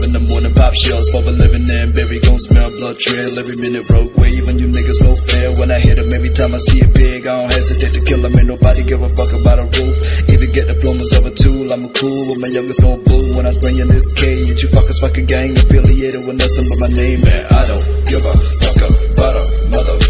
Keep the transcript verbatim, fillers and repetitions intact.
Five in the morning, pop shells for a living, and berry gon' smell blood trail. Every minute broke wave, and you niggas no fair. When I hit him, every time I see it big, I don't hesitate to kill him. Ain't nobody give a fuck about a roof. Either get diplomas of a tool, I'm a cool with my youngest no boo. When I was bringing this cage, you fuckers fucking gang affiliated with nothing but my name, man. I don't give a fuck about a mother.